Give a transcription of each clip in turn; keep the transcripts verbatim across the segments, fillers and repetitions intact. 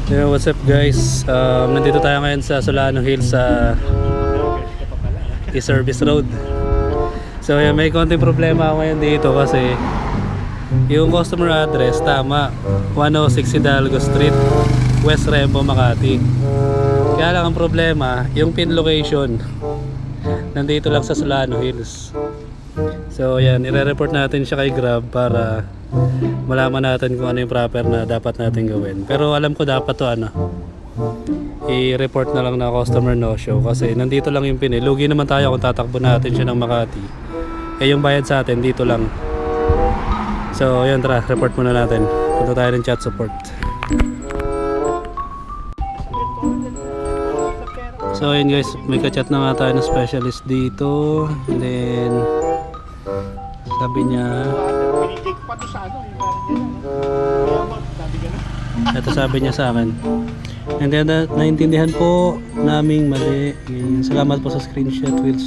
Yeah, what's up guys? Um, nandito tayo ngayon sa Solano Hills sa E-Service Road. So yeah, may konting problema ako ngayon dito kasi yung customer address tama, one oh six Hidalgo Street, West Rembo, Makati. Kaya lang ang problema, yung pin location nandito lang sa Solano Hills. So yan, ire-report natin siya kay Grab para malaman natin kung ano yung proper na dapat natin gawin. Pero alam ko dapat to ano, i-report na lang na customer no show kasi nandito lang yung pin eh. Lugi naman tayo kung tatakbo natin siya ng Makati. Eh yung bayad sa atin dito lang. So yan, tara, report muna natin. Punta tayo ng chat support. So ayun guys, may ka-chat na nga tayo ng specialist dito. And then sabi niya, ito sabi niya sa akin, naintindihan, naintindihan po naming mali. Salamat po sa screenshot, Wills.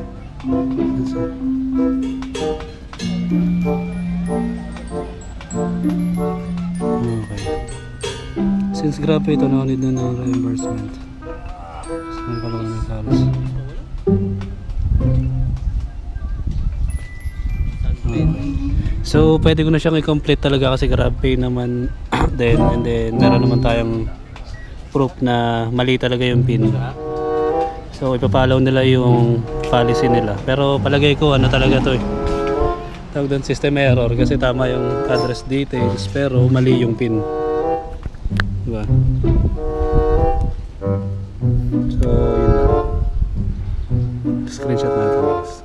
Okay. Since Grab ito, no need na ng reimbursement. Saan ka lang may kalas? So pwede ko na siyang i-complete talaga kasi GrabPay naman then, and then meron naman tayong proof na mali talaga yung pin. So ipapalaw nila yung policy nila. Pero palagay ko ano talaga to eh, tawag doon system error kasi tama yung address details pero mali yung pin, diba? So yun na, screenshot natin guys.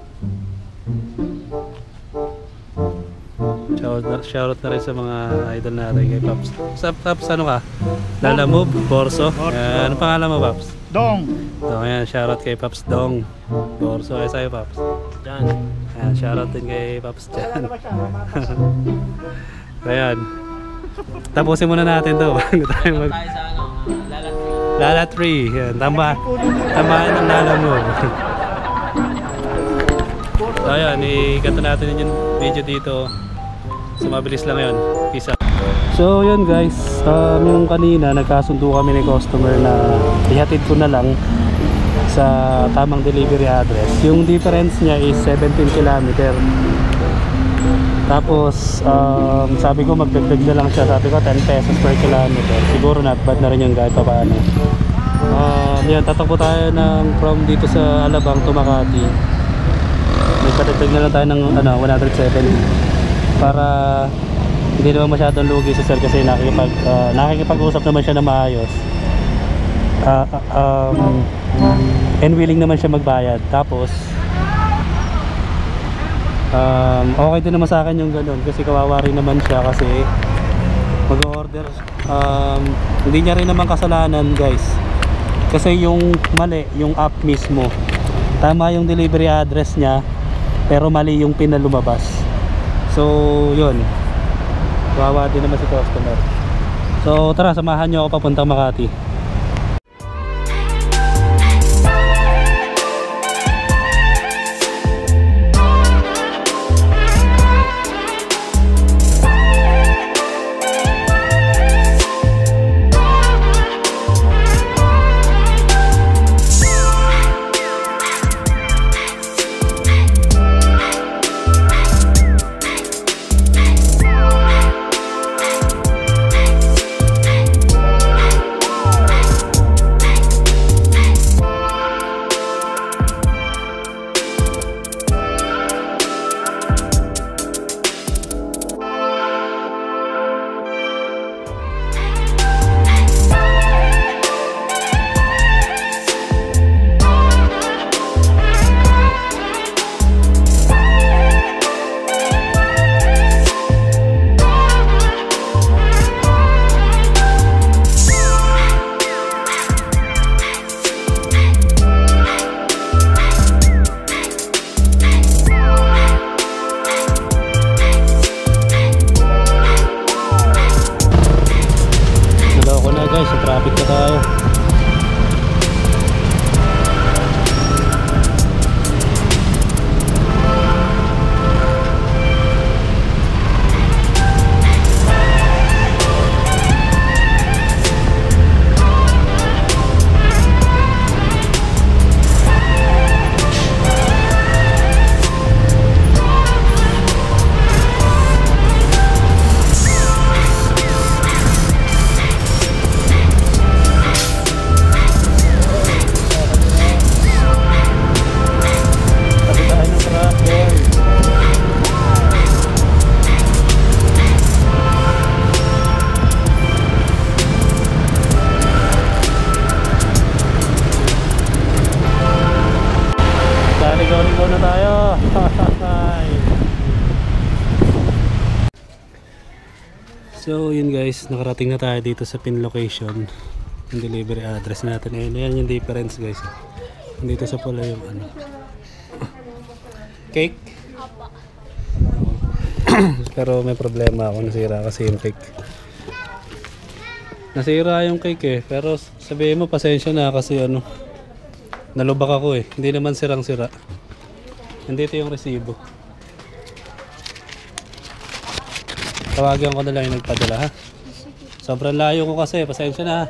Shoutout, shoutout na rin sa mga idol natin kay Paps. Sa Paps, ano ka? Lalamove, Borso. Ano pangalan mo, Paps? Dong. Dong, ayan, shoutout kay Paps Dong. Borso, ay sa'yo, Paps. Jan. Ayan, shoutout din kay Paps Jan. Ayan. Tapusin muna natin to. Bago tayo mag... Lala three. Ayan, tamba. Tambahan ng Lalamove. So ayan, i-cut natin yung video dito. So mabilis lang yun. Peace out. So yun guys, um, yung kanina nagkasundo kami ni customer na ihatid ko na lang sa tamang delivery address. Yung difference niya is seventeen kilometer. Tapos um, sabi ko magdagdag na lang siya. Sabi ko ten pesos per kilometer. Siguro not bad na rin yung kahit pa paano. um, Yan, tatakbo tayo ng from dito sa Alabang to Makati. Nagpadagdag na lang tayo ng ano, one hundred seventy para hindi naman masyadong lugi sa sir kasi nakikipag, uh, nakikipag-usap naman siya na maayos, uh, uh, um, and willing naman siya magbayad. Tapos um, okay din naman sa akin yung ganun kasi kawawa rin naman siya kasi mag-order, um, hindi niya rin naman kasalanan guys kasi yung mali yung app mismo, tama yung delivery address niya pero mali yung pin na lumabas. So yun, kawawa din naman si customer. So tara, samahan nyo ako papuntang Makati. guys, nakarating na tayo dito sa pin location. Yung delivery address natin. Ayan, ayan yung difference guys. Dito sa pula yung ano. Cake? Pero may problema ako, nasira kasi yung cake. Nasira yung cake eh. Pero sabihin mo, pasensya na kasi ano, nalubak ako eh. Hindi naman sirang sira. Nandito yung resibo. Tawagan ko na lang yung nagpadala ha. Sobrang layo ko kasi, pasensya na ha.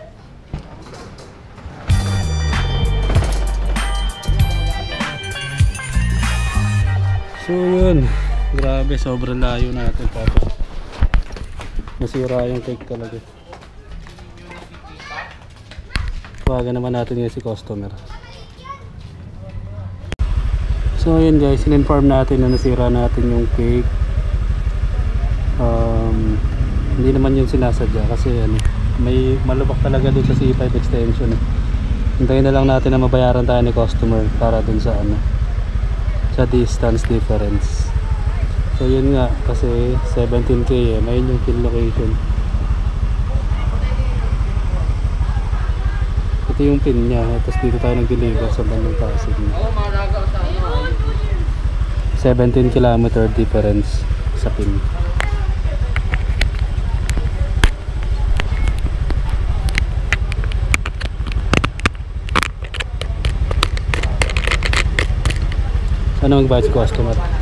So yun, grabe sobrang layo natin tapos nasira yung cake talaga. Tawagan naman natin yung si customer. So yun guys, in-inform natin na nasira natin yung cake. Um, hindi naman yun sinasadya kasi ano, may malubak talaga dun sa C five extension. Hintayin na lang natin na mabayaran tayo ni customer para dun sa ano, sa distance difference. So yun nga, kasi seventeen K eh, may yung pin location. Ito yung pin niya, tapos dito tayo nag-deliver sa bandang Pasig. seventeen kilometer difference sa pin. Ano magbayad si customer?